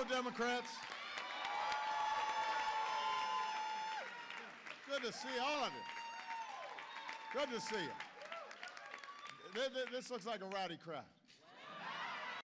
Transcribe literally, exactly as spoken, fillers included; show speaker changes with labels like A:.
A: Hello, Democrats. Good to see all of you. Good to see you. This looks like a rowdy crowd.